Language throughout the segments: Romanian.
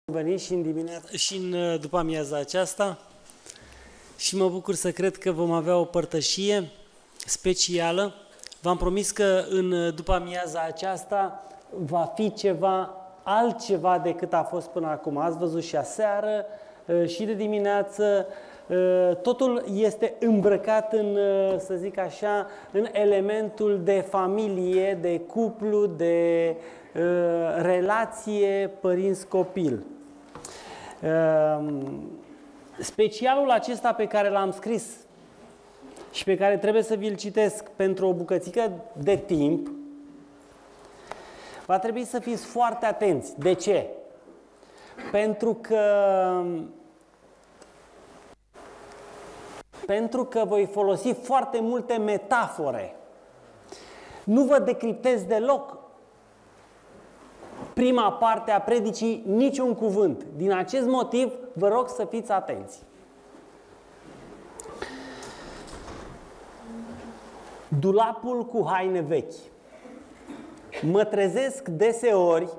venit și în dimineața și în după amiaza aceasta și mă bucur să cred că vom avea o părtășie specială. V-am promis că în după amiaza aceasta va fi ceva altceva decât a fost până acum. Ați văzut și aseară și de dimineață, totul este îmbrăcat în, să zic așa, în elementul de familie, de cuplu, de relație părinți-copil. Specialul acesta pe care l-am scris și pe care trebuie să vi-l citesc pentru o bucățică de timp, va trebui să fiți foarte atenți. De ce? Pentru că voi folosi foarte multe metafore. Nu vă decriptez deloc prima parte a predicii, niciun cuvânt. Din acest motiv, vă rog să fiți atenți. Dulapul cu haine vechi. Mă trezesc deseori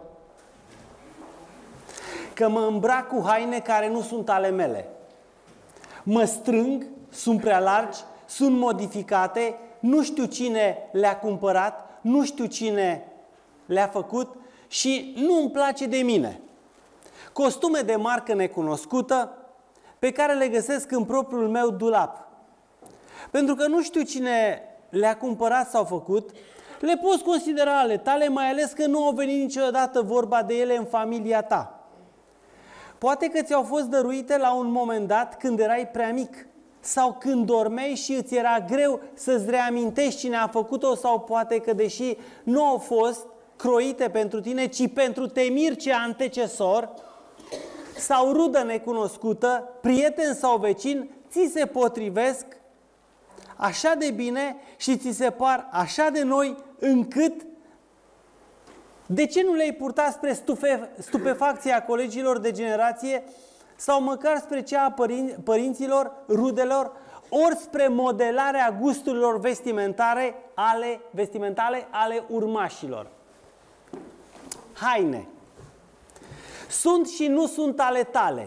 că mă îmbrac cu haine care nu sunt ale mele. Mă strâng, sunt prea largi, sunt modificate, nu știu cine le-a cumpărat, nu știu cine le-a făcut și nu îmi place de mine. Costume de marcă necunoscută pe care le găsesc în propriul meu dulap. Pentru că nu știu cine le-a cumpărat sau făcut, le poți considera ale tale, mai ales că nu au venit niciodată vorba de ele în familia ta. Poate că ți-au fost dăruite la un moment dat când erai prea mic sau când dormeai și îți era greu să-ți reamintești cine a făcut-o, sau poate că deși nu au fost croite pentru tine, ci pentru temirce antecesor sau rudă necunoscută, prieten sau vecin, ți se potrivesc așa de bine și ți se par așa de noi încât de ce nu le-ai purtat spre stupefacția colegilor de generație sau măcar spre cea a părinților, rudelor, ori spre modelarea gusturilor vestimentale ale urmașilor? Haine. Sunt și nu sunt ale tale.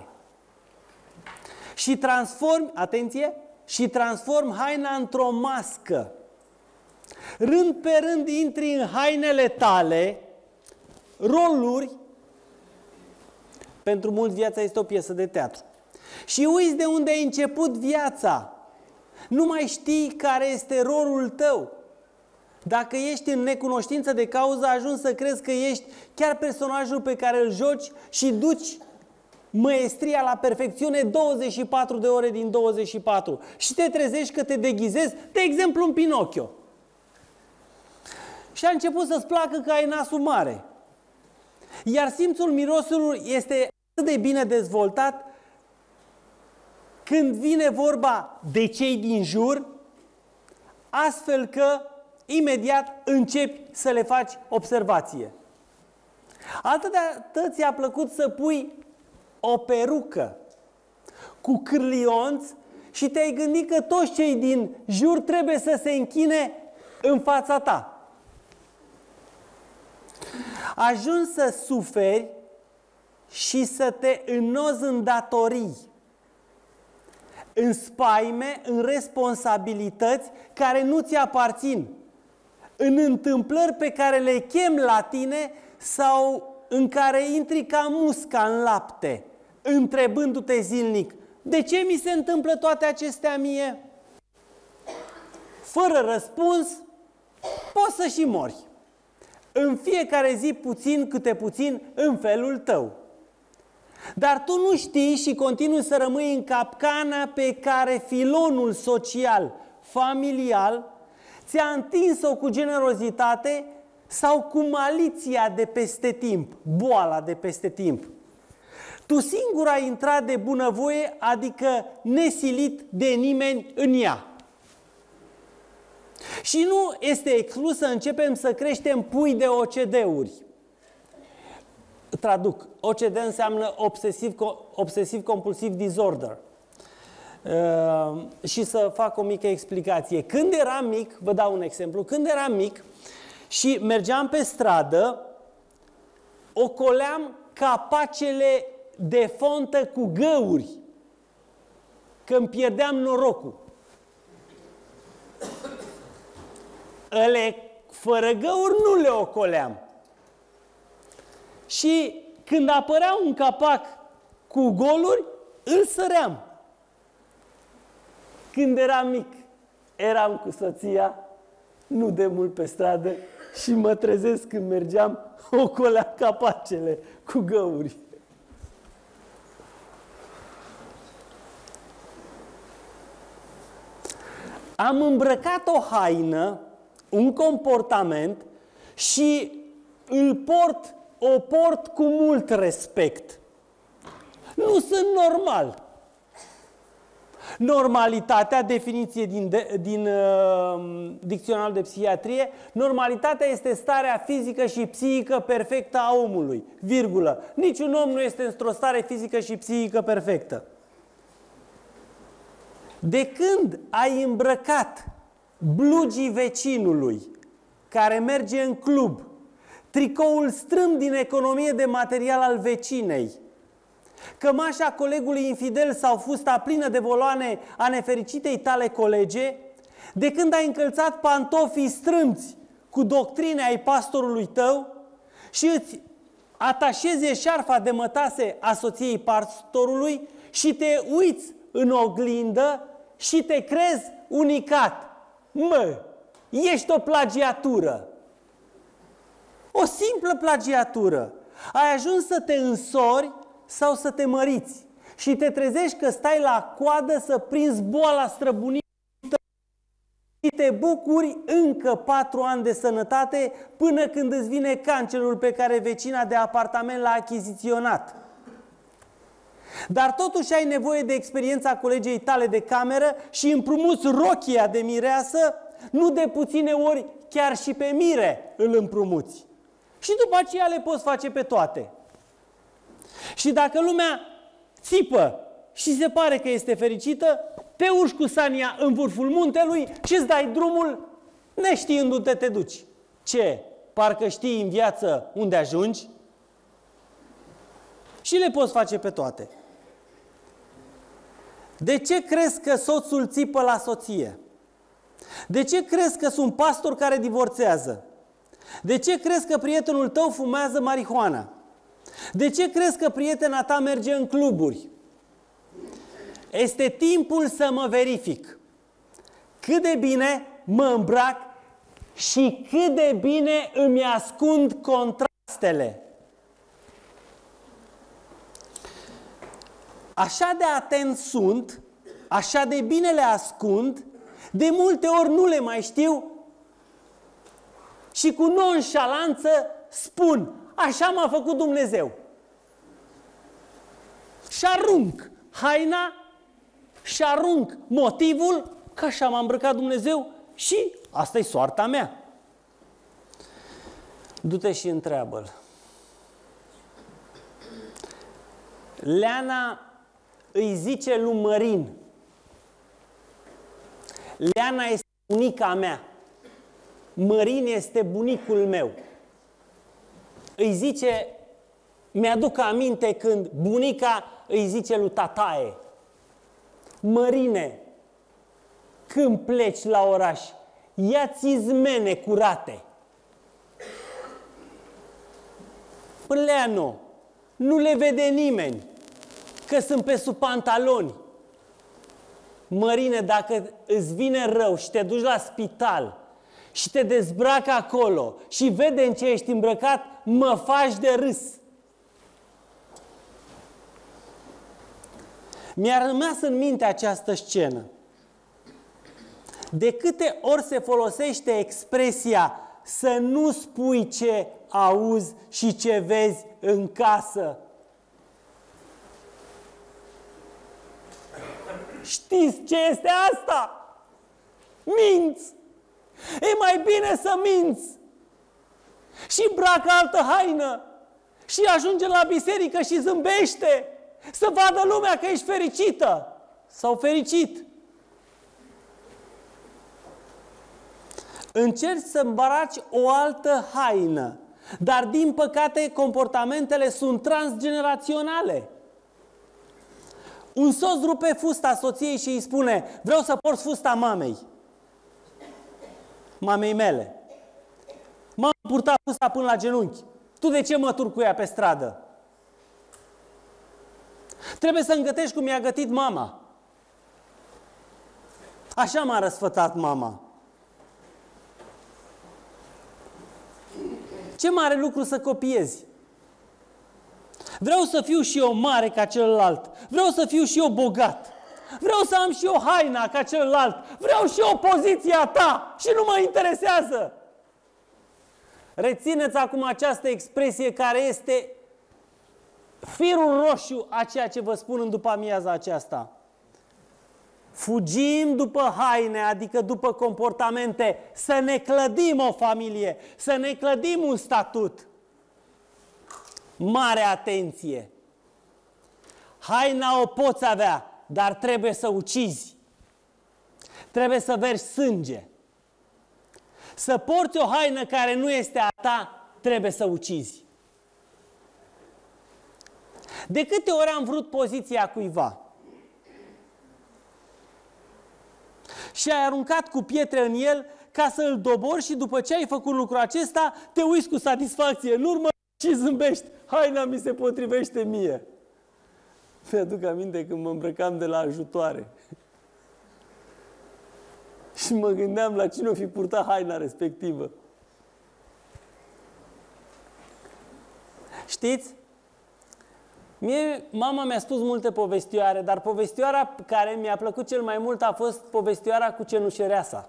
Și transformi, atenție, și transform haina într-o mască. Rând pe rând intri în hainele tale, roluri. Pentru mulți viața este o piesă de teatru. Și uiți de unde ai început viața. Nu mai știi care este rolul tău. Dacă ești în necunoștință de cauză, ajungi să crezi că ești chiar personajul pe care îl joci și duci măestria la perfecțiune 24 de ore din 24. Și te trezești că te deghizezi, de exemplu, în Pinocchio. Și a început să-ți placă că ai nasul mare. Iar simțul mirosului este atât de bine dezvoltat când vine vorba de cei din jur, astfel că imediat începi să le faci observație. Atât ți-a plăcut să pui o perucă cu cârlionți și te-ai gândit că toți cei din jur trebuie să se închine în fața ta. Ajungi să suferi și să te înnozi în datorii, în spaime, în responsabilități care nu ți aparțin, în întâmplări pe care le chem la tine sau în care intri ca musca în lapte, întrebându-te zilnic: de ce mi se întâmplă toate acestea mie? Fără răspuns, poți să și mori. În fiecare zi puțin câte puțin în felul tău. Dar tu nu știi și continui să rămâi în capcana pe care filonul social, familial, ți-a întins-o cu generozitate sau cu maliția de peste timp, boala de peste timp. Tu singur ai intrat de bunăvoie, adică nesilit de nimeni în ea. Și nu este exclus să începem să creștem pui de OCD-uri. Traduc. OCD înseamnă obsesiv-compulsiv disorder. Și să fac o mică explicație. Când eram mic, vă dau un exemplu, când eram mic și mergeam pe stradă, ocoleam capacele de fontă cu găuri, că îmi pierdeam norocul. Ele fără găuri nu le ocoleam. Și când apărea un capac cu goluri, îl săream. Când eram mic, eram cu soția, nu de mult pe stradă, și mă trezesc când mergeam, ocoleam capacele cu găuri. Am îmbrăcat o haină, un comportament și o port cu mult respect. Nu sunt normal. Normalitatea, definiție din dicționarul de psihiatrie, normalitatea este starea fizică și psihică perfectă a omului, virgulă. Niciun om nu este într-o stare fizică și psihică perfectă. De când ai îmbrăcat blugii vecinului care merge în club, tricoul strâmb din economie de material al vecinei, cămașa colegului infidel sau fusta plină de voloane a nefericitei tale colege, de când ai încălțat pantofii strâmți cu doctrine ai pastorului tău și îți atașezi eșarfa de mătase a soției pastorului și te uiți în oglindă și te crezi unicat. Ești o plagiatură. O simplă plagiatură. Ai ajuns să te însori sau să te măriți și te trezești că stai la coadă să prinzi boala străbunicului și te bucuri încă 4 ani de sănătate până când îți vine cancerul pe care vecina de apartament l-a achiziționat. Dar totuși ai nevoie de experiența colegei tale de cameră și împrumuți rochia de mireasă, nu de puține ori chiar și pe mire îl împrumuți. Și după aceea le poți face pe toate. Și dacă lumea țipă și se pare că este fericită, te urci cu sania în vârful muntelui și îți dai drumul neștiind unde te duci. Ce? Parcă știi în viață unde ajungi? Și le poți face pe toate. De ce crezi că soțul țipă la soție? De ce crezi că sunt pastori care divorțează? De ce crezi că prietenul tău fumează marihuana? De ce crezi că prietena ta merge în cluburi? Este timpul să mă verific cât de bine mă îmbrac și cât de bine îmi ascund contrastele. Așa de atent sunt, așa de bine le ascund, de multe ori nu le mai știu și cu nonșalanță spun: așa m-a făcut Dumnezeu. Și arunc haina și arunc motivul că așa m-a îmbrăcat Dumnezeu și asta e soarta mea. Du-te și întreabă-l. Leana îi zice lui Mărin: Leana este bunica mea. Mărin este bunicul meu. Îi zice, mi-aduc aminte când bunica îi zice lui tataie: Mărine, când pleci la oraș, ia-ți izmene curate. Leano, nu le vede nimeni, că sunt pe sub pantaloni. Mărine, dacă îți vine rău și te duci la spital și te dezbracă acolo și vede în ce ești îmbrăcat, mă faci de râs. Mi-a rămas în minte această scenă. De câte ori se folosește expresia să nu spui ce auzi și ce vezi în casă? Știți ce este asta? Minți! E mai bine să minți! Și îmbracă altă haină și ajunge la biserică și zâmbește, să vadă lumea că ești fericită sau fericit. Încerci să îmbraci o altă haină, dar din păcate comportamentele sunt transgeneraționale. Un soț rupe fusta soției și îi spune: vreau să porți fusta mamei mele. M-am purtat fusta până la genunchi. Tu de ce mă turci cu ea pe stradă? Trebuie să îngătești cum i-a gătit mama. Așa m-a răsfățat mama. Ce mare lucru să copiezi. Vreau să fiu și eu mare ca celălalt. Vreau să fiu și eu bogat. Vreau să am și eu haina ca celălalt. Vreau și eu poziția ta și nu mă interesează. Rețineți acum această expresie care este firul roșu a ceea ce vă spun în după amiaza aceasta. Fugim după haine, adică după comportamente, să ne clădim o familie, să ne clădim un statut. Mare atenție! Haina o poți avea, dar trebuie să ucizi. Trebuie să vergi sânge. Să porți o haină care nu este a ta, trebuie să ucizi. De câte ori am vrut poziția cuiva și ai aruncat cu pietre în el ca să îl dobori și după ce ai făcut lucrul acesta, te uiți cu satisfacție în urmă și zâmbești. Haina mi se potrivește mie. Mi-aduc aminte când mă îmbrăcam de la ajutoare. Și mă gândeam la cine o fi purtat haina respectivă. Știți? Mie, mama mi-a spus multe povestioare, dar povestioara care mi-a plăcut cel mai mult a fost povestioara cu cenușăreasa.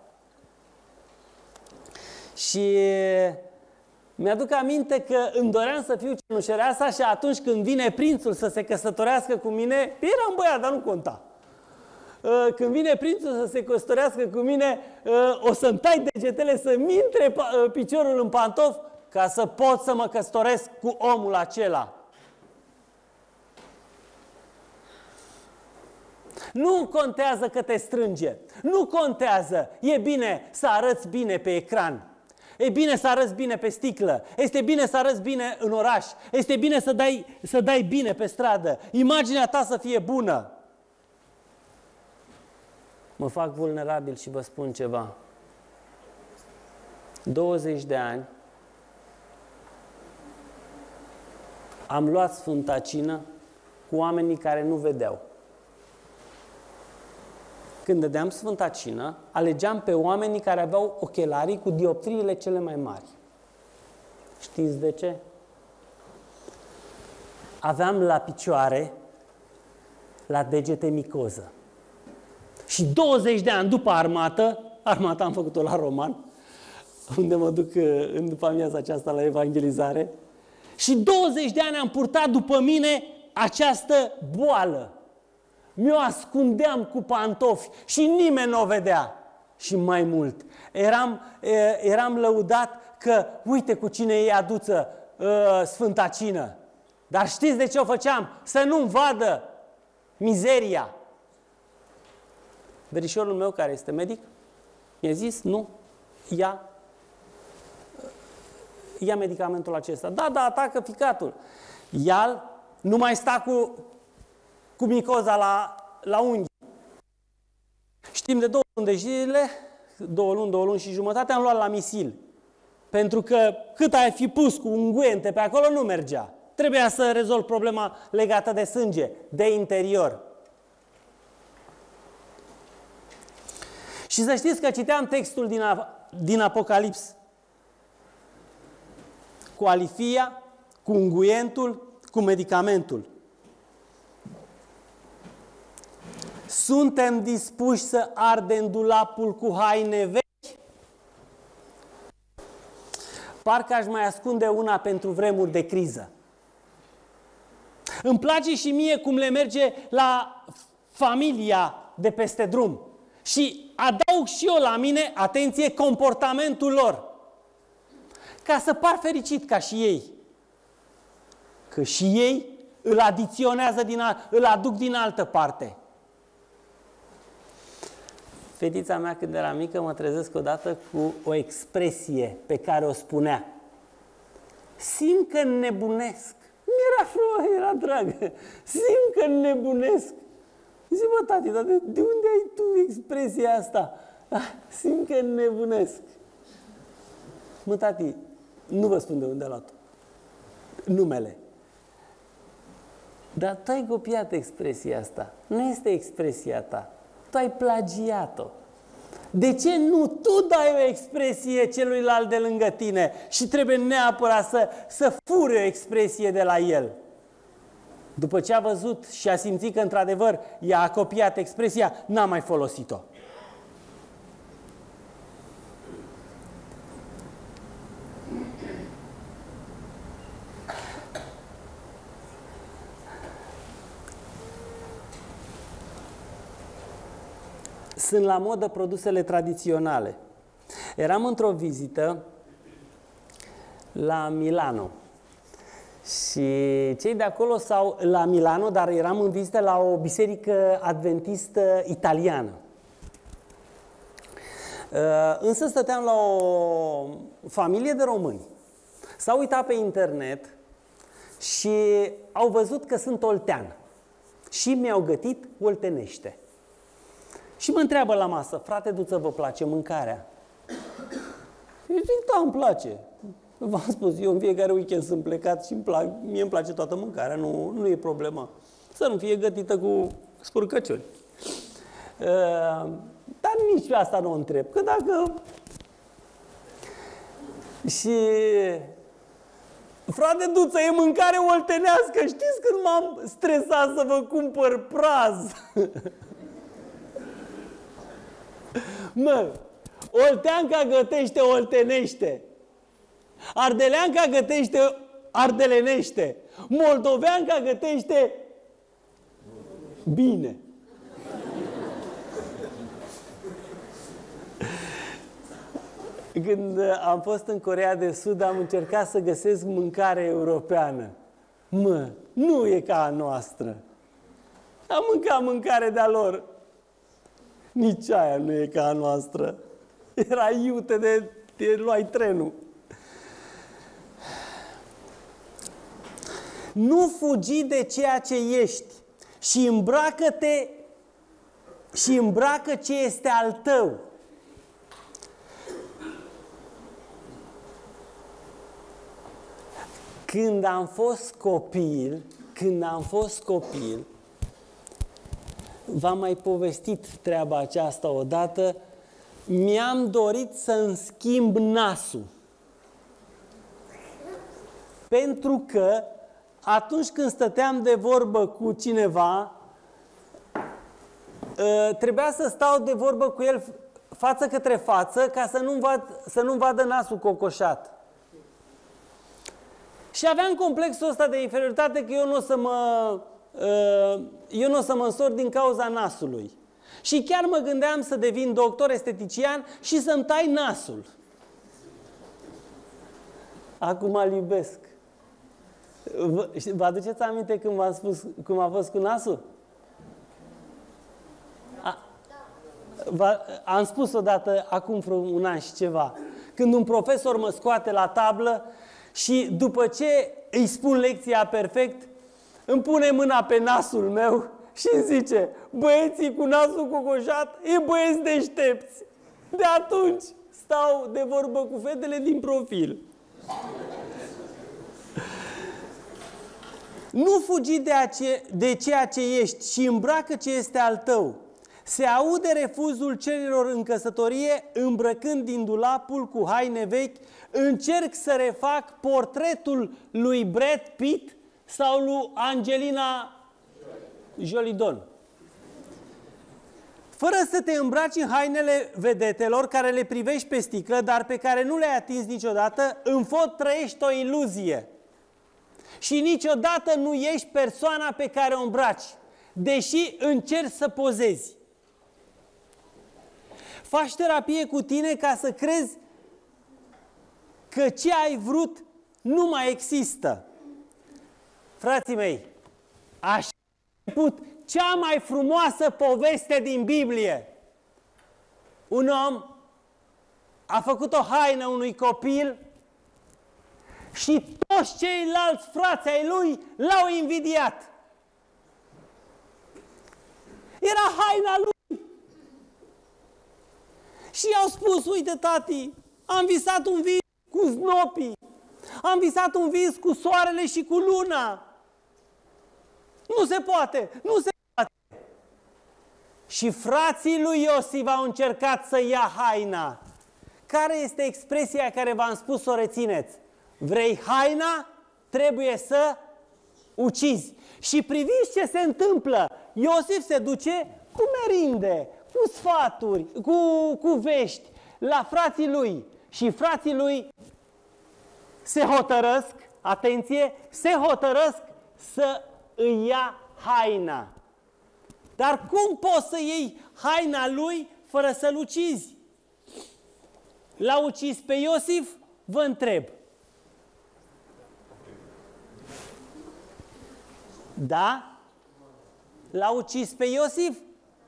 Și mi-aduc aminte că îmi doream să fiu cenușăreasa și atunci când vine prințul să se căsătorească cu mine, eram băiat, dar nu conta. Când vine prințul să se căsătorească cu mine, o să-mi tai degetele, să-mi intre piciorul în pantof ca să pot să mă căsătoresc cu omul acela. Nu contează că te strânge, nu contează, e bine să arăți bine pe ecran, e bine să arăți bine pe sticlă, este bine să arăți bine în oraș, este bine să dai bine pe stradă, imaginea ta să fie bună. Mă fac vulnerabil și vă spun ceva. 20 de ani am luat Sfânta Cină cu oamenii care nu vedeau. Când dădeam Sfânta Cină, alegeam pe oamenii care aveau ochelarii cu dioptriile cele mai mari. Știți de ce? Aveam la picioare, la degete micoză. Și 20 de ani după armată am făcut-o la Roman, unde mă duc în după amiaza aceasta la evangelizare, și 20 de ani am purtat după mine această boală. Mi-o ascundeam cu pantofi și nimeni nu o vedea. Și mai mult, eram lăudat că uite cu cine e aduță Sfânta Cină. Dar știți de ce o făceam? Să nu-mi vadă mizeria. Verișorul meu, care este medic, mi-a zis, nu, ia medicamentul acesta. Da, atacă ficatul. Ia-l, nu mai sta cu micoza la unghi. Și timp de 2 luni de zile, 2 luni și jumătate, am luat la misil. Pentru că cât ai fi pus cu unguente pe acolo, nu mergea. Trebuia să rezolv problema legată de sânge, de interior. Și să știți că citeam textul din Apocalips. Cu alifia, cu unguentul, cu medicamentul. Suntem dispuși să ardem dulapul cu haine vechi? Parcă aș mai ascunde una pentru vremuri de criză. Îmi place și mie cum le merge la familia de peste drum. Și adaug și eu la mine, atenție, comportamentul lor. Ca să par fericit ca și ei. Că și ei îl adiționează, îl aduc din altă parte. Fetița mea, când era mică, mă trezesc odată cu o expresie pe care o spunea. Simt că nebunesc. Era dragă. Simt că nebunesc. Zic, bă, tati, dar de unde ai tu expresia asta? Simt că nebunesc. Mă, tati, nu vă spun de unde a luat numele. Dar tu ai copiat expresia asta. Nu este expresia ta. Tu ai plagiat-o. De ce nu tu dai o expresie celuilalt de lângă tine și trebuie neapărat să furi o expresie de la el? După ce a văzut și a simțit că într-adevăr ea a copiat expresia, n-a mai folosit-o. Sunt la modă produsele tradiționale. Eram într-o vizită la Milano și cei de acolo la Milano, dar eram în vizită la o biserică adventistă italiană. Însă stăteam la o familie de români. S-au uitat pe internet și au văzut că sunt oltean și mi-au gătit oltenește. Și mă întreabă la masă, frate Duță, vă place mâncarea? Eu zic, da, îmi place. V-am spus, eu în fiecare weekend sunt plecat și mie îmi place toată mâncarea, nu e problemă. Să nu fie gătită cu spurcăciuni. Dar nici pe asta nu o întreb, că dacă... Și... Frate Duță, e mâncare oltenească, știți când m-am stresat să vă cumpăr praz? Mă, olteanca gătește oltenește, ardeleanca gătește ardelenește, moldoveanca gătește bine. Când am fost în Coreea de Sud, am încercat să găsesc mâncare europeană. Mă, nu e ca a noastră. Am mâncat mâncare de-a lor. Nici aia nu e ca a noastră. Era iute de luai trenul. Nu fugi de ceea ce ești și îmbracă-te și îmbracă ce este al tău. Când am fost copil, v-am mai povestit treaba aceasta odată, mi-am dorit să îmi schimb nasul. Pentru că atunci când stăteam de vorbă cu cineva, trebuia să stau de vorbă cu el față către față ca să nu vadă nasul cocoșat. Și aveam complexul ăsta de inferioritate că eu nu o să mă însor din cauza nasului. Și chiar mă gândeam să devin doctor estetician și să-mi tai nasul. Acum îl iubesc. Vă aduceți aminte când v-am spus cum a fost cu nasul? Am spus odată, acum vreo un an și ceva, când un profesor mă scoate la tablă și după ce îi spun lecția perfect, îmi pune mâna pe nasul meu și îmi zice: băieții cu nasul cocoșat e băieți deștepți. De atunci stau de vorbă cu fetele din profil. Nu fugi de ceea ce ești și îmbracă ce este al tău. Se aude refuzul cererilor în căsătorie, îmbrăcând din dulapul cu haine vechi, încerc să refac portretul lui Brad Pitt sau lui Angelina Jolie. Fără să te îmbraci în hainele vedetelor care le privești pe sticlă, dar pe care nu le-ai atins niciodată, în fond trăiești o iluzie. Și niciodată nu ești persoana pe care o îmbraci, deși încerci să pozezi. Faci terapie cu tine ca să crezi că ce ai vrut nu mai există. Frații mei, așa a început cea mai frumoasă poveste din Biblie. Un om a făcut o haină unui copil și toți ceilalți frați ai lui l-au invidiat. Era haina lui. Și i-au spus, uite tati, am visat un vis cu snopii. Am visat un vis cu soarele și cu luna. Nu se poate, nu se poate. Și frații lui Iosif au încercat să ia haina. Care este expresia care v-am spus să o rețineți? Vrei haina? Trebuie să ucizi. Și priviți ce se întâmplă. Iosif se duce cu merinde, cu sfaturi, cu vești la frații lui. Și frații lui se hotărăsc, atenție, se hotărăsc să îi ia haina. Dar cum poți să iei haina lui fără să-l ucizi? L-a ucis pe Iosif? Vă întreb. Da? L-a ucis pe Iosif?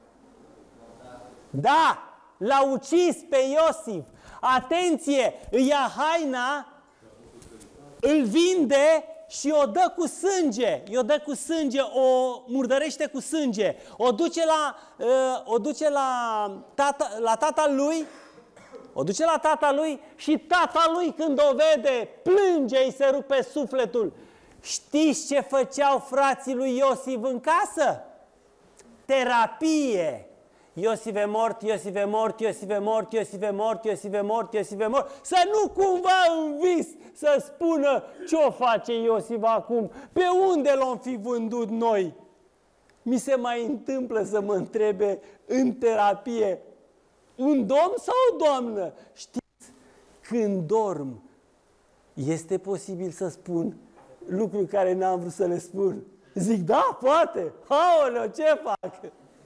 Da! L-a ucis pe Iosif. Atenție! Îi ia haina, îl vinde și o dă cu sânge. O dă cu sânge, o murdărește cu sânge. O duce la tata lui. O duce la tata lui și tata lui, când o vede, plânge, îi se rupe sufletul. Știți ce făceau frații lui Iosif în casă? Terapie. Iosif e mort, Iosif e mort, Iosif e mort, Iosif e mort, Iosif e mort, Iosif e mort. Să nu cumva în vis să spună ce-o face Iosif acum, pe unde l-om fi vândut noi. Mi se mai întâmplă să mă întrebe în terapie, un domn sau o doamnă? Știți, când dorm, este posibil să spun lucruri care n-am vrut să le spun. Zic, da, poate. Aoleu, ce fac?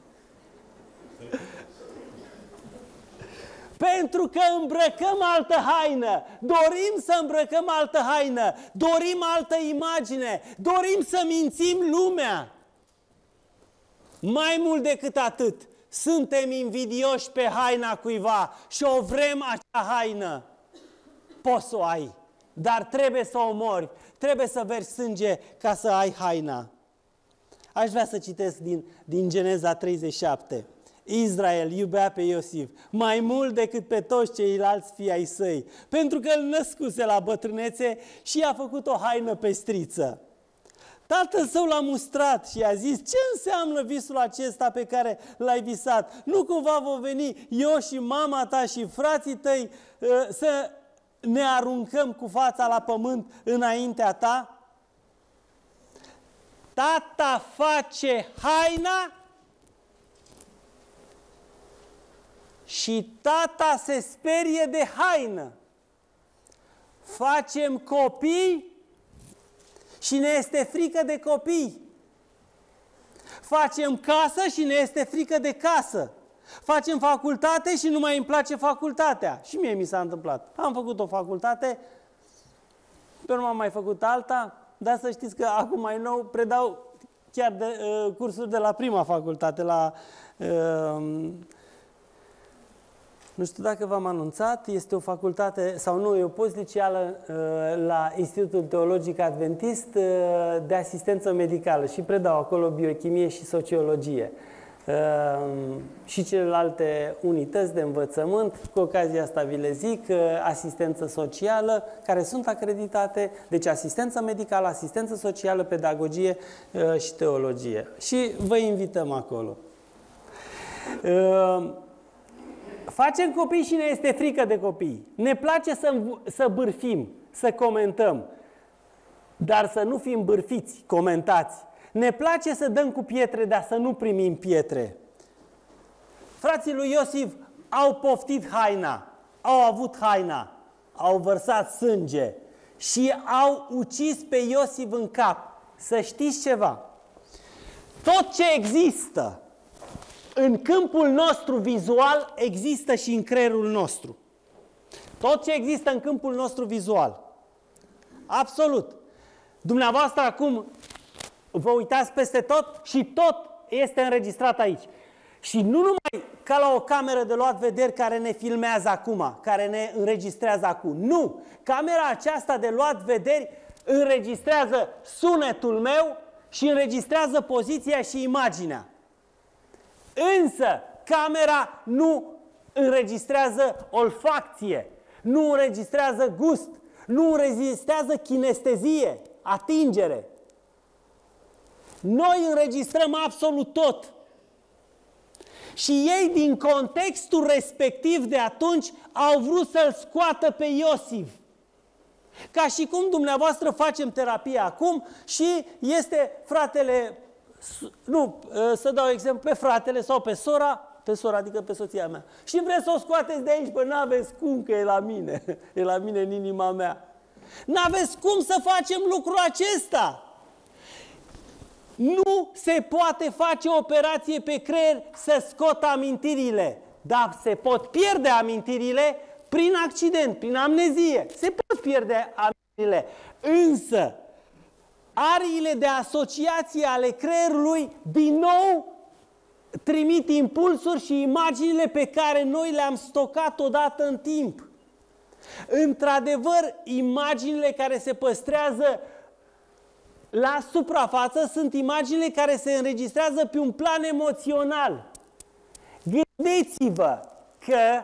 Pentru că îmbrăcăm altă haină, dorim să îmbrăcăm altă haină, dorim altă imagine, dorim să mințim lumea. Mai mult decât atât, suntem invidioși pe haina cuiva și o vrem acea haină. Poți să o ai, dar trebuie să o mori, trebuie să vergi sânge ca să ai haina. Aș vrea să citesc din Geneza 37. Israel iubea pe Iosif mai mult decât pe toți ceilalți fii ai săi, pentru că îl născuse la bătrânețe și i-a făcut o haină pestriță. Tatăl său l-a mustrat și i-a zis, ce înseamnă visul acesta pe care l-ai visat? Nu cumva vom veni eu și mama ta și frații tăi să ne aruncăm cu fața la pământ înaintea ta? Tata face haina și tata se sperie de haină. Facem copii și ne este frică de copii. Facem casă și ne este frică de casă. Facem facultate și nu mai îmi place facultatea. Și mie mi s-a întâmplat. Am făcut o facultate, pe urmă am mai făcut alta, dar să știți că acum mai nou predau chiar cursuri de la prima facultate, la... nu știu dacă v-am anunțat, este o facultate, sau nu, e o postliceală la Institutul Teologic Adventist de asistență medicală și predau acolo biochimie și sociologie. Și celelalte unități de învățământ, cu ocazia asta vi le zic, asistență socială, care sunt acreditate, deci asistență medicală, asistență socială, pedagogie și teologie. Și vă invităm acolo. Facem copii și ne este frică de copii. Ne place să bârfim, să comentăm, dar să nu fim bârfiți, comentați. Ne place să dăm cu pietre, dar să nu primim pietre. Frații lui Iosif au poftit haina, au avut haina, au vărsat sânge și au ucis pe Iosif în cap. Să știți ceva, tot ce există în câmpul nostru vizual există și în creierul nostru. Tot ce există în câmpul nostru vizual. Absolut. Dumneavoastră acum vă uitați peste tot și tot este înregistrat aici. Și nu numai ca la o cameră de luat vederi care ne filmează acum, care ne înregistrează acum. Nu! Camera aceasta de luat vederi înregistrează sunetul meu și înregistrează poziția și imaginea. Însă, camera nu înregistrează olfacție, nu înregistrează gust, nu înregistrează kinestezie, atingere. Noi înregistrăm absolut tot. Și ei, din contextul respectiv de atunci, au vrut să-l scoată pe Iosif. Ca și cum dumneavoastră facem terapie acum și este fratele, nu, să dau exemplu, pe fratele sau pe sora, adică pe soția mea. Și vreți să o scoateți de aici, bă, n-aveți cum, că e la mine, e la mine în inima mea. N-aveți cum să facem lucrul acesta. Nu se poate face o operație pe creier să scot amintirile, dar se pot pierde amintirile prin accident, prin amnezie. Se pot pierde amintirile, însă ariile de asociație ale creierului din nou trimit impulsuri și imaginile pe care noi le-am stocat odată în timp. Într-adevăr, imaginile care se păstrează la suprafață sunt imaginile care se înregistrează pe un plan emoțional. Gândiți-vă că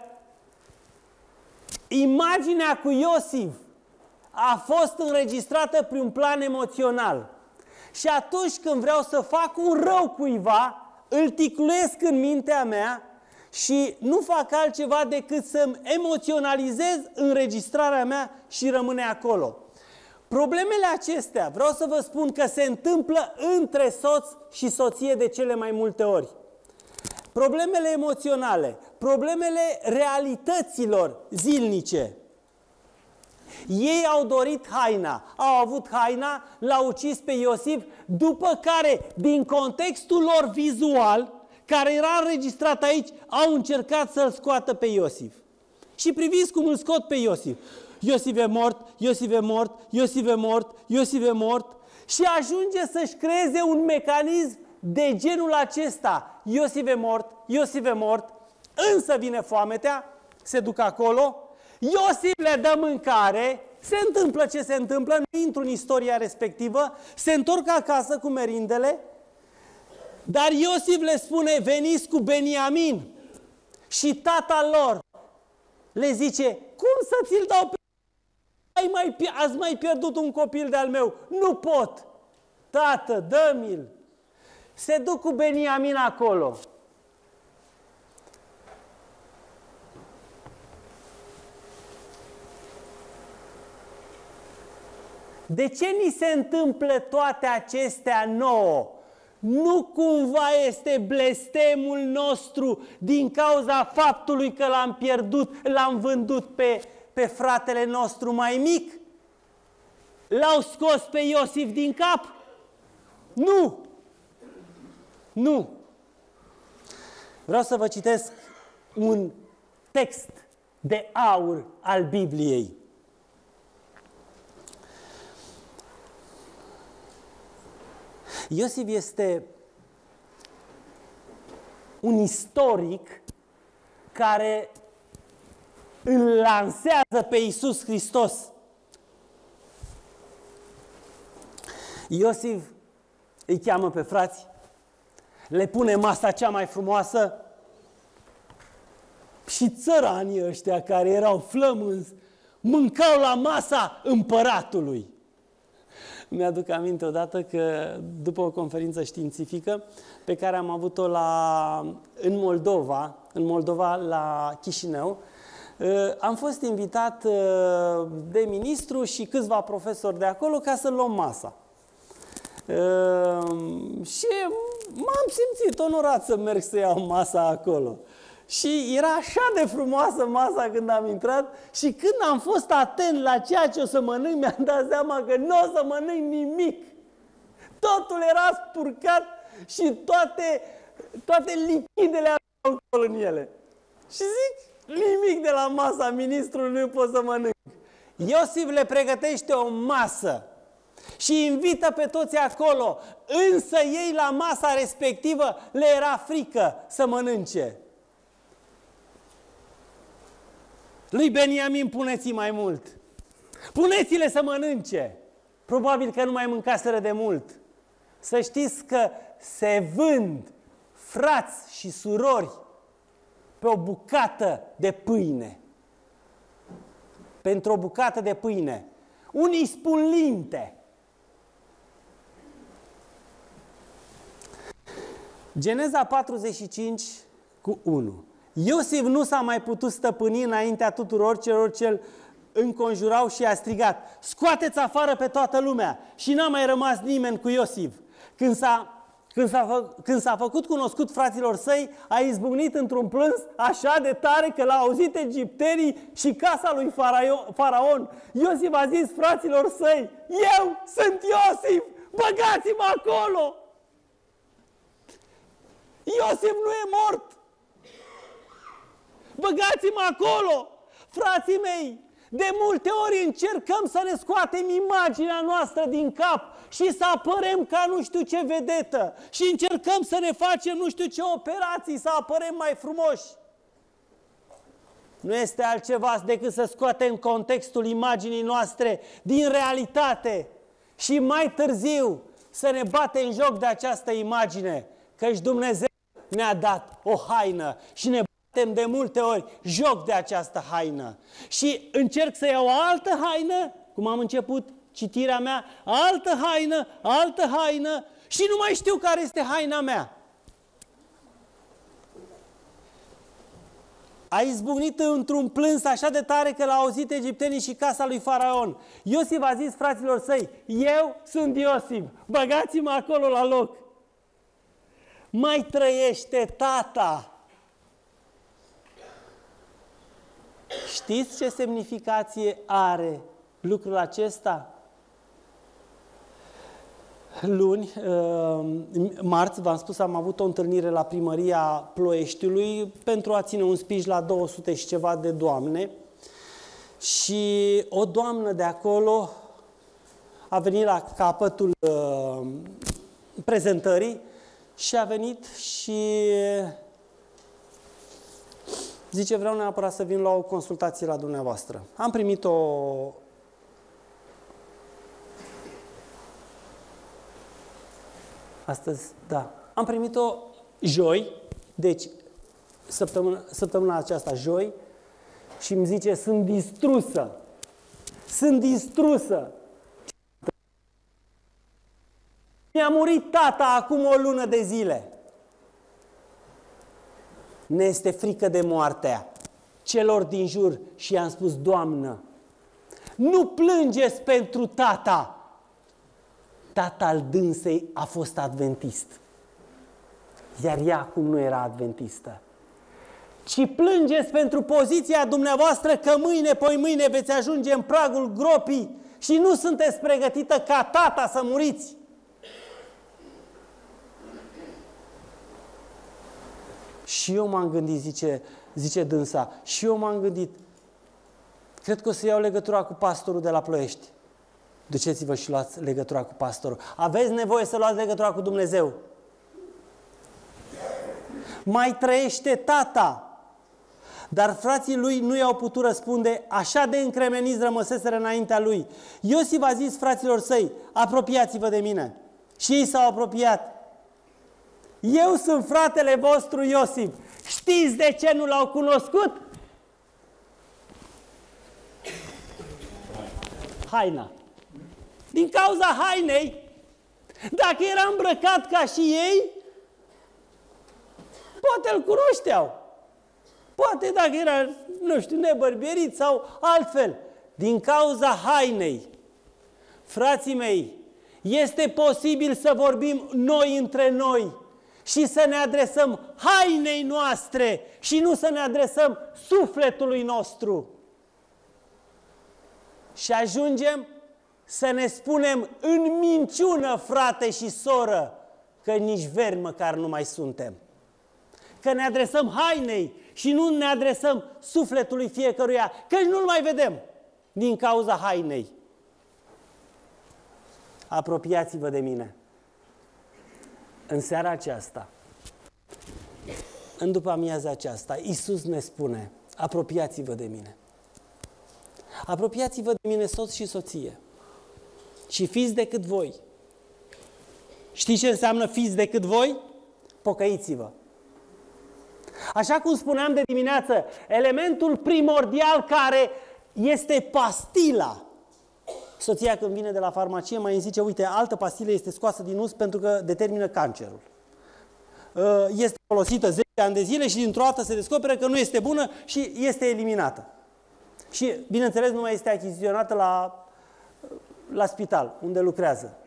imaginea cu Iosif a fost înregistrată pe un plan emoțional. Și atunci când vreau să fac un rău cuiva, îl ticluiesc în mintea mea și nu fac altceva decât să-mi emoționalizez înregistrarea mea și rămâne acolo. Problemele acestea, vreau să vă spun că se întâmplă între soț și soție de cele mai multe ori. Problemele emoționale, problemele realităților zilnice. Ei au dorit haina, au avut haina, l-au ucis pe Iosif, după care, din contextul lor vizual, care era înregistrat aici, au încercat să-l scoată pe Iosif. Și priviți cum îl scot pe Iosif. Iosif e mort, Iosif e mort, Iosif e mort, Iosif e mort și ajunge să-și creeze un mecanism de genul acesta. Iosif e mort, Iosif e mort, însă vine foametea, se duc acolo, Iosif le dă mâncare, se întâmplă ce se întâmplă, nu intru în istoria respectivă, se întorc acasă cu merindele, dar Iosif le spune, veniți cu Beniamin. Și tata lor le zice, cum să ți-l dau pe... Ați mai pierdut un copil de-al meu? Nu pot! Tată, dă-mi-l! Se duc cu Beniamin acolo. De ce ni se întâmplă toate acestea nouă? Nu cumva este blestemul nostru din cauza faptului că l-am pierdut, l-am vândut pe fratele nostru mai mic? L-au scos pe Iosif din cap? Nu! Nu! Vreau să vă citesc un text de aur al Bibliei. Iosif este un istoric care îl lansează pe Iisus Hristos. Iosif îi cheamă pe frați, le pune masa cea mai frumoasă și țăranii ăștia care erau flămânzi mâncau la masa împăratului. Mi-aduc aminte odată că după o conferință științifică pe care am avut-o în Moldova la Chișinău, am fost invitat de ministru și câțiva profesori de acolo ca să luăm masa. Și m-am simțit onorat să merg să iau masa acolo. Și era așa de frumoasă masa când am intrat și când am fost atent la ceea ce o să mănânc, mi-am dat seama că nu o să mănânc nimic. Totul era spurcat și toate lichidele aveau alcool în ele. Și zic, nimic de la masa ministrului nu pot să mănânc. Iosif le pregătește o masă și invită pe toți acolo, însă ei la masa respectivă le era frică să mănânce. Lui Beniamin puneți mai mult. Puneți-le să mănânce. Probabil că nu mai mâncaseră de mult. Să știți că se vând frați și surori pe o bucată de pâine. Pentru o bucată de pâine. Unii spun linte. Geneza 45 cu 1. Iosif nu s-a mai putut stăpâni înaintea tuturor celor ce îl înconjurau și a strigat: scoateți afară pe toată lumea! Și n-a mai rămas nimeni cu Iosif. Când s-a făcut cunoscut fraților săi, a izbucnit într-un plâns așa de tare că l-au auzit egiptenii și casa lui Faraon. Iosif a zis fraților săi: eu sunt Iosif, băgați-mă acolo! Iosif nu e mort! Băgați-mă acolo! Frații mei, de multe ori încercăm să ne scoatem imaginea noastră din cap și să apărăm ca nu știu ce vedetă și încercăm să ne facem nu știu ce operații, să apărăm mai frumoși. Nu este altceva decât să scoatem contextul imaginii noastre din realitate și mai târziu să ne batem joc de această imagine, căci Dumnezeu ne-a dat o haină și ne batem de multe ori joc de această haină. Și încerc să iau o altă haină, cum am început citirea mea, altă haină și nu mai știu care este haina mea. A izbucnit într-un plâns așa de tare că l-au auzit egiptenii și casa lui Faraon. Iosif a zis fraților săi: eu sunt Iosif, băgați-mă acolo la loc. Mai trăiește tata. Știți ce semnificație are lucrul acesta? Luni, marți, v-am spus, am avut o întâlnire la primăria Ploieștiului pentru a ține un speech la 200 și ceva de doamne și o doamnă de acolo a venit la capătul prezentării și a venit și zice: vreau neapărat să vin la o consultație la dumneavoastră. Am primit-o astăzi, da. Am primit-o joi, deci săptămâna aceasta joi, și îmi zice: sunt distrusă. Sunt distrusă. Mi-a murit tata acum o lună de zile. Ne este frică de moartea celor din jur și i-am spus: Doamnă, nu plângeți pentru tata. Tata al dânsei a fost adventist, iar ea acum nu era adventistă. Ci plângeți pentru poziția dumneavoastră că mâine, poimâine veți ajunge în pragul gropii și nu sunteți pregătită ca tata să muriți. Și eu m-am gândit, zice dânsa, și eu m-am gândit, cred că o să iau legătura cu pastorul de la Ploiești. Duceți-vă și luați legătura cu pastorul. Aveți nevoie să luați legătura cu Dumnezeu. Mai trăiește tata. Dar frații lui nu i-au putut răspunde, așa de încremeniți rămăseseră înaintea lui. Iosif a zis fraților săi: apropiați-vă de mine. Și ei s-au apropiat. Eu sunt fratele vostru Iosif. Știți de ce nu l-au cunoscut? Haina. Din cauza hainei. Dacă era îmbrăcat ca și ei, poate îl cunoșteau. Poate dacă era, nu știu, nebărbierit sau altfel. Din cauza hainei. Frații mei, este posibil să vorbim noi între noi și să ne adresăm hainei noastre și nu să ne adresăm sufletului nostru. Și ajungem să ne spunem în minciună, frate și soră, că nici veri măcar nu mai suntem. Că ne adresăm hainei și nu ne adresăm sufletului fiecăruia, că nu-l mai vedem din cauza hainei. Apropiați-vă de mine. În seara aceasta, în după-amiaza aceasta, Iisus ne spune: apropiați-vă de mine. Apropiați-vă de mine, soț și soție, și fiți decât voi. Știți ce înseamnă fiți decât voi? pocăiți-vă. Așa cum spuneam de dimineață, elementul primordial care este pastila. Soția când vine de la farmacie mai îmi zice, uite, altă pastilă este scoasă din us pentru că determină cancerul. Este folosită 10 ani de zile și dintr-o dată se descoperă că nu este bună și este eliminată. Și, bineînțeles, nu mai este achiziționată la spital, unde lucrează.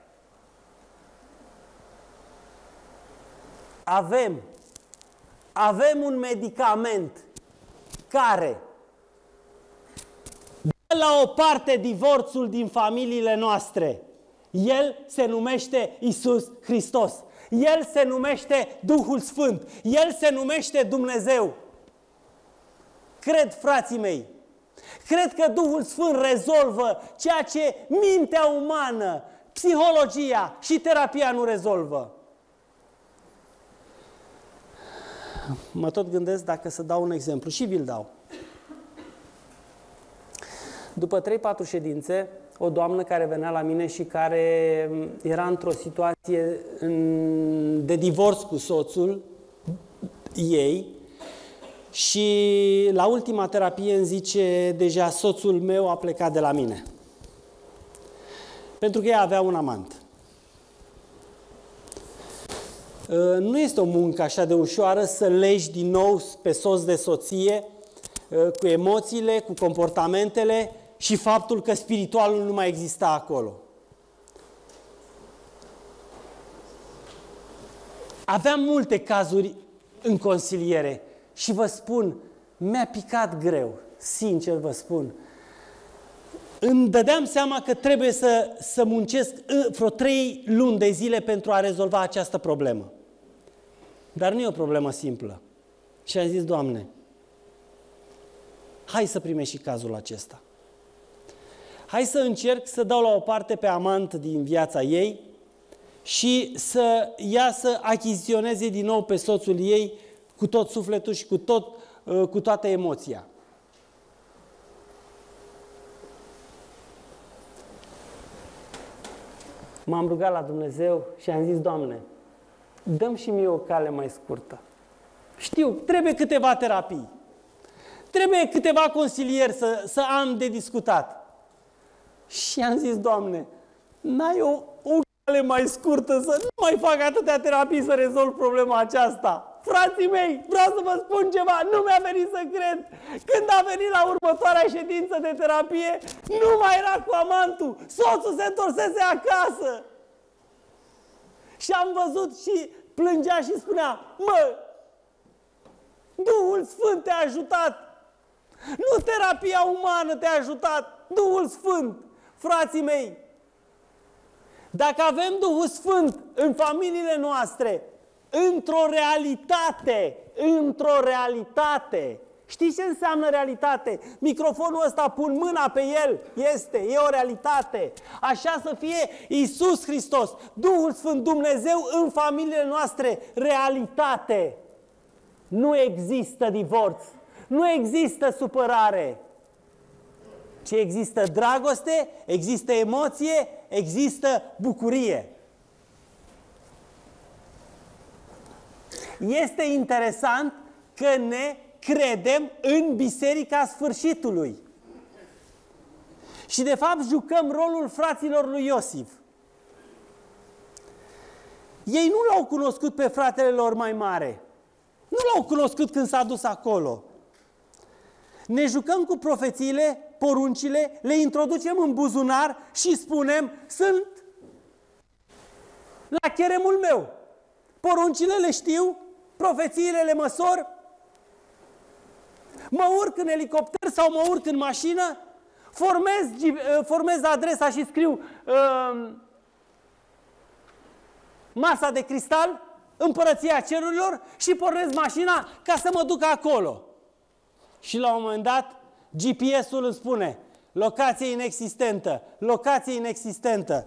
Avem un medicament care dă la o parte divorțul din familiile noastre. El se numește Iisus Hristos. El se numește Duhul Sfânt. El se numește Dumnezeu. Cred, frații mei, cred că Duhul Sfânt rezolvă ceea ce mintea umană, psihologia și terapia nu rezolvă. Mă tot gândesc dacă să dau un exemplu și vi-l dau. După 3-4 ședințe, o doamnă care venea la mine și care era într-o situație de divorț cu soțul ei și la ultima terapie îmi zice, deja soțul meu a plecat de la mine. Pentru că ea avea un amant. Nu este o muncă așa de ușoară să legi din nou pe soț de soție cu emoțiile, cu comportamentele și faptul că spiritualul nu mai exista acolo. Aveam multe cazuri în consiliere și vă spun, mi-a picat greu, sincer vă spun. Îmi dădeam seama că trebuie să muncesc vreo 3 luni de zile pentru a rezolva această problemă. Dar nu e o problemă simplă. Și am zis, Doamne, hai să primești și cazul acesta. Hai să încerc să dau la o parte pe amant din viața ei și să ea să achiziționeze din nou pe soțul ei cu tot sufletul și cu toată emoția. M-am rugat la Dumnezeu și am zis, Doamne, dă-mi și mie o cale mai scurtă. Știu, trebuie câteva terapii. Trebuie câteva consilieri să am de discutat. Și am zis, Doamne, n-ai o cale mai scurtă să nu mai fac atâtea terapii să rezolv problema aceasta? Frații mei, vreau să vă spun ceva, nu mi-a venit să cred. Când a venit la următoarea ședință de terapie, nu mai era cu amantul, soțul se întorsese acasă. Și am văzut și plângea și spunea, mă, Duhul Sfânt te-a ajutat. Nu terapia umană te-a ajutat, Duhul Sfânt. Frații mei, dacă avem Duhul Sfânt în familiile noastre, într-o realitate, știți ce înseamnă realitate? Microfonul ăsta, pun mâna pe el, e o realitate. Așa să fie Iisus Hristos, Duhul Sfânt, Dumnezeu în familiile noastre, realitate. Nu există divorț, nu există supărare, ci există dragoste, există emoție, există bucurie. Este interesant că ne credem în Biserica Sfârșitului. Și de fapt jucăm rolul fraților lui Iosif. Ei nu l-au cunoscut pe fratele lor mai mare. Nu l-au cunoscut când s-a dus acolo. Ne jucăm cu profețiile, poruncile, le introducem în buzunar și spunem, sunt la cheremul meu. Poruncile le știu, profețiile le măsor, mă urc în elicopter sau mă urc în mașină, formez adresa și scriu Masa de Cristal, Împărăția Cerurilor și pornesc mașina ca să mă duc acolo. Și la un moment dat, GPS-ul îmi spune, locație inexistentă, locație inexistentă.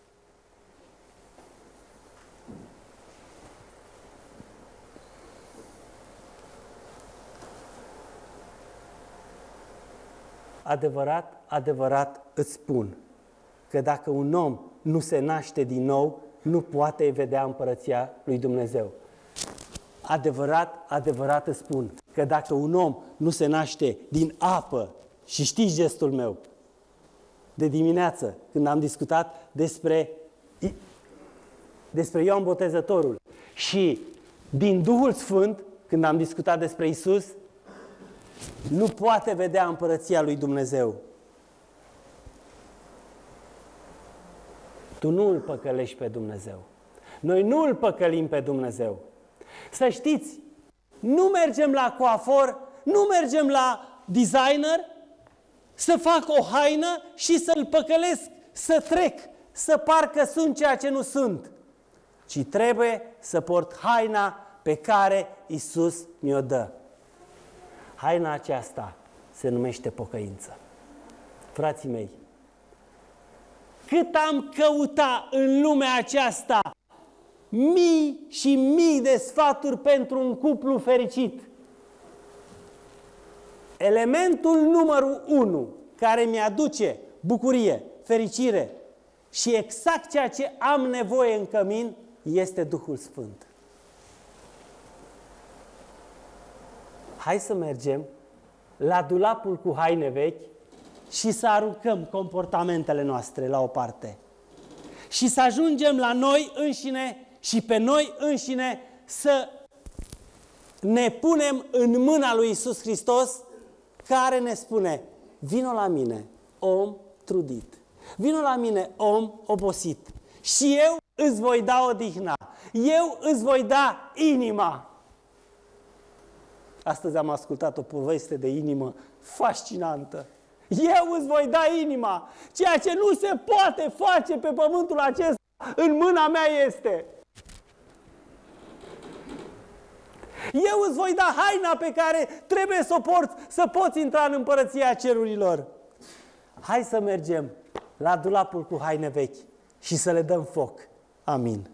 Adevărat, adevărat îți spun că dacă un om nu se naște din nou, nu poate vedea împărăția lui Dumnezeu. Adevărat, adevărat îți spun că dacă un om nu se naște din apă, și știți gestul meu, de dimineață, când am discutat despre Ioan Botezătorul și din Duhul Sfânt, când am discutat despre Isus, nu poate vedea împărăția lui Dumnezeu. Tu nu îl păcălești pe Dumnezeu. Noi nu îl păcălim pe Dumnezeu. Să știți, nu mergem la coafor, nu mergem la designer să fac o haină și să-l păcălesc, să trec, să parcă sunt ceea ce nu sunt, ci trebuie să port haina pe care Isus mi-o dă. Haina aceasta se numește pocăință. Frații mei, cât am căutat în lumea aceasta mii și mii de sfaturi pentru un cuplu fericit, elementul numărul 1 care mi-aduce bucurie, fericire și exact ceea ce am nevoie în cămin este Duhul Sfânt. Hai să mergem la dulapul cu haine vechi și să aruncăm comportamentele noastre la o parte. Și să ajungem la noi înșine și pe noi înșine să ne punem în mâna lui Iisus Hristos, care ne spune: vino la mine, om trudit, vino la mine, om obosit, și eu îți voi da odihna, eu îți voi da inima. Astăzi am ascultat o poveste de inimă fascinantă. Eu îți voi da inima, ceea ce nu se poate face pe pământul acesta, în mâna mea este. Eu îți voi da haina pe care trebuie să o porți, să poți intra în împărăția cerurilor. Hai să mergem la dulapul cu haine vechi și să le dăm foc. Amin.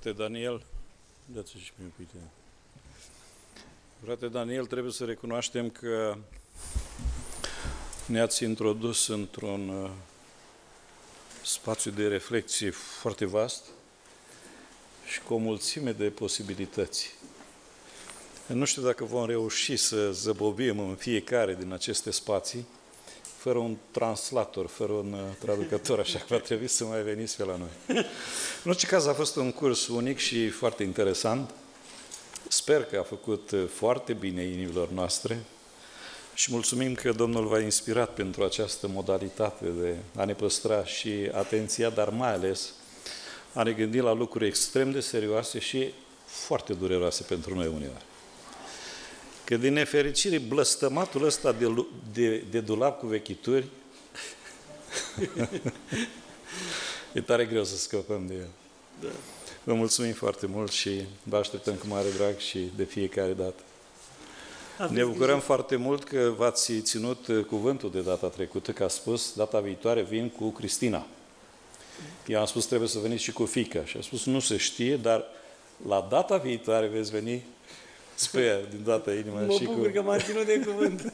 Frate Daniel, dați-și și mie uite. Frate Daniel, trebuie să recunoaștem că ne-ați introdus într-un spațiu de reflexie foarte vast și cu o mulțime de posibilități. Nu știu dacă vom reuși să zăbovim în fiecare din aceste spații fără un translator, fără un traducător, așa că va trebui să mai veniți pe la noi. În orice caz a fost un curs unic și foarte interesant. Sper că a făcut foarte bine inimilor noastre și mulțumim că Domnul v-a inspirat pentru această modalitate de a ne păstra și atenția, dar mai ales a ne gândi la lucruri extrem de serioase și foarte dureroase pentru noi uneori. Că din nefericire, blăstămatul ăsta de dulap cu vechituri e tare greu să scăpăm de el. Da. Vă mulțumim foarte mult și vă așteptăm cu mare drag și de fiecare dată. Ne bucurăm foarte mult că v-ați ținut cuvântul de data trecută, că a spus, data viitoare vin cu Cristina. Eu am spus, trebuie să veniți și cu fiica. Și a spus, nu se știe, dar la data viitoare veți veni. Sper, din toată inima. Mă bucur că m-am ținut de cuvânt.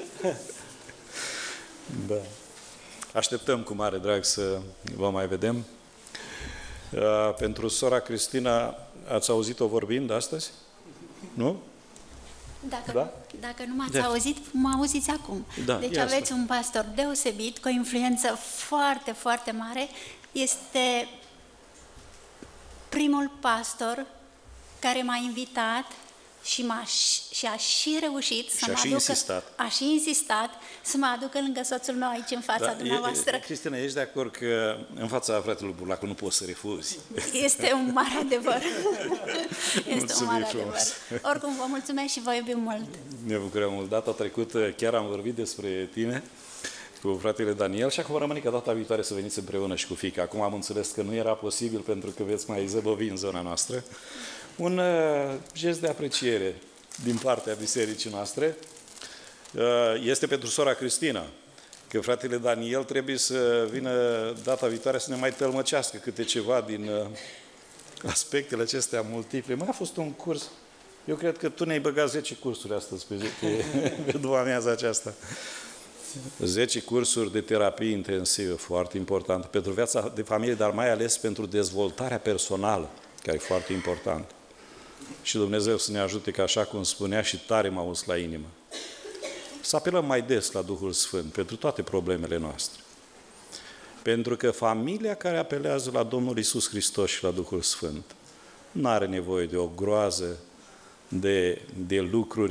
Da. Așteptăm cu mare drag să vă mai vedem. Pentru sora Cristina, ați auzit-o vorbind astăzi? Nu? Dacă nu m-ați auzit, mă auziți acum. Da, deci aveți un pastor deosebit, cu o influență foarte, foarte mare. Este primul pastor care m-a invitat și a și reușit să mă aducă, a și insistat să mă aducă lângă soțul meu aici în fața dumneavoastră. Cristina, ești de acord că în fața fratelui Burlacu nu poți să refuzi? Este un mare adevăr. Este un mare adevăr. Oricum, vă mulțumesc și vă iubim mult. Ne bucurăm mult. Data trecută chiar am vorbit despre tine cu fratele Daniel și acum rămâne ca data viitoare să veniți împreună și cu fiica. Acum am înțeles că nu era posibil pentru că veți mai zăbovi în zona noastră. Un gest de apreciere din partea bisericii noastre este pentru sora Cristina, că fratele Daniel trebuie să vină data viitoare să ne mai tălmăcească câte ceva din aspectele acestea multiple. Mai a fost un curs, eu cred că tu ne-ai băgat 10 cursuri astăzi pe după amiaza aceasta. 10 cursuri de terapie intensivă, foarte important, pentru viața de familie, dar mai ales pentru dezvoltarea personală, care e foarte important. Și Dumnezeu să ne ajute, că așa cum spunea și tare m-a uns la inimă, să apelăm mai des la Duhul Sfânt pentru toate problemele noastre. Pentru că familia care apelează la Domnul Iisus Hristos și la Duhul Sfânt nu are nevoie de o groază de lucruri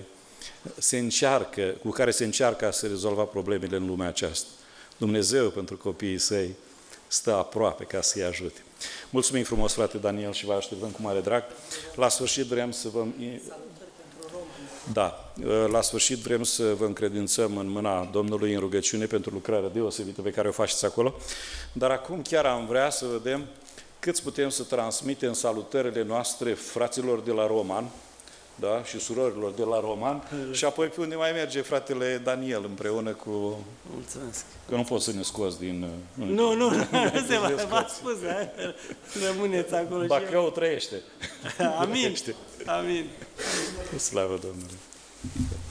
cu care se încearcă a se rezolva problemele în lumea aceasta. Dumnezeu, pentru copiii săi, stă aproape ca să-i ajute. Mulțumim frumos, frate Daniel, și vă așteptăm cu mare drag. La sfârșit vrem să vă... Da, la sfârșit vrem să vă încredințăm în mâna Domnului în rugăciune pentru lucrarea deosebită pe care o faceți acolo. Dar acum chiar am vrea să vedem câți putem să transmitem salutările noastre fraților de la Roman, da? Și surorilor de la Roman, și apoi pe unde mai merge fratele Daniel împreună cu... Mulțumesc. Că nu poți să ne scoți din... Nu se v-a spus, rămâneți acolo. Bacău trăiește. Amin. Amin. Slavă Domnului.